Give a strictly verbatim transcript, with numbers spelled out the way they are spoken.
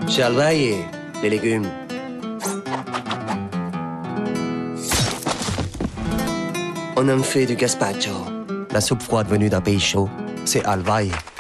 Chez Alvaille, les légumes. On en fait du gazpacho. La soupe froide venue d'un pays chaud, c'est Alvaille.